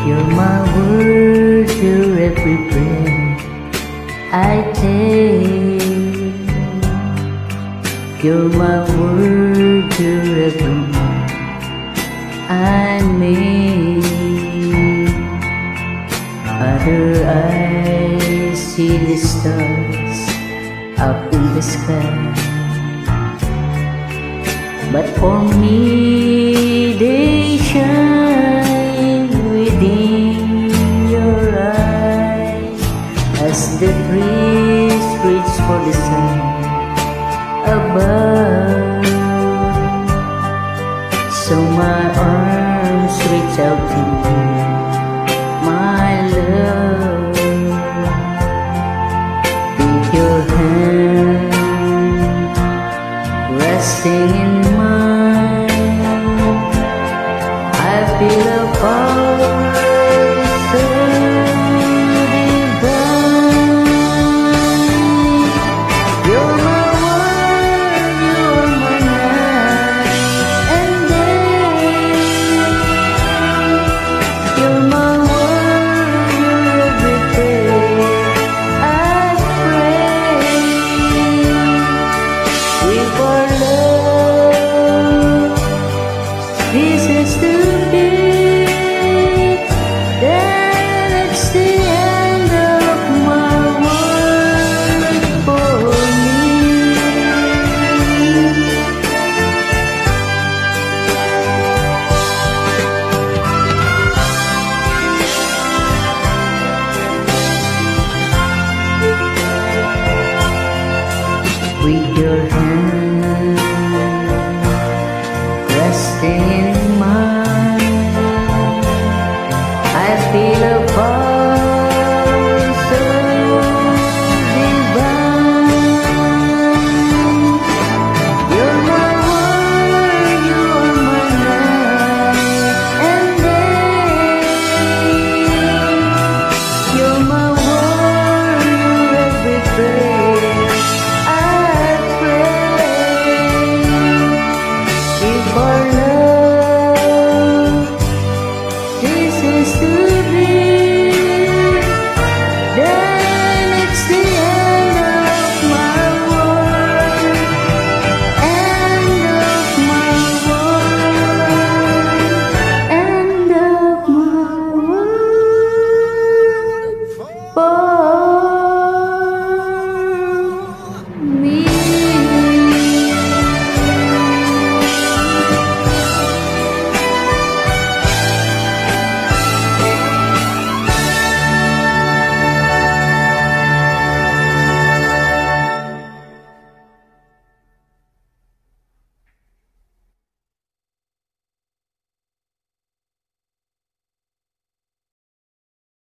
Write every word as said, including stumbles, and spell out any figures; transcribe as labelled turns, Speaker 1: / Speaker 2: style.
Speaker 1: You're my world, you're every breath I take. You're my world, you're every move I make. Other eyes see the stars up in the sky, but for me they shine within your eyes. As the trees reach for the sun above, so my arms reach out to you, my love. With your hand resting in mine, I feel a power